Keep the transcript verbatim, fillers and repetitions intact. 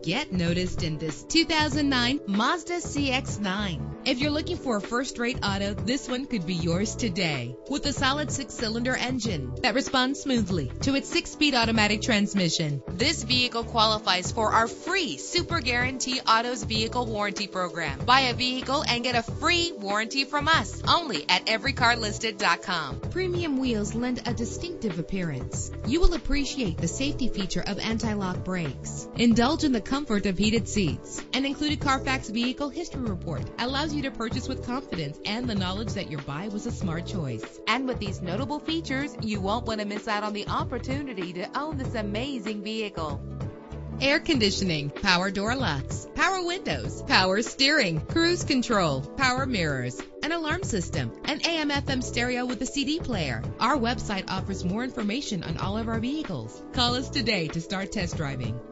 Get noticed in this two thousand nine Mazda C X nine. If you're looking for a first-rate auto, this one could be yours today. With a solid six-cylinder engine that responds smoothly to its six-speed automatic transmission, this vehicle qualifies for our free Super Guarantee Autos Vehicle Warranty Program. Buy a vehicle and get a free warranty from us only at every car listed dot com. Premium wheels lend a distinctive appearance. You will appreciate the safety feature of anti-lock brakes. Indulge in the comfort of heated seats. An included Carfax Vehicle History Report allows you to purchase with confidence and the knowledge that your buy was a smart choice. And with these notable features, you won't want to miss out on the opportunity to own this amazing vehicle. Air conditioning, power door locks, power windows, power steering, cruise control, power mirrors, an alarm system, an A M F M stereo with a C D player. Our website offers more information on all of our vehicles. Call us today to start test driving.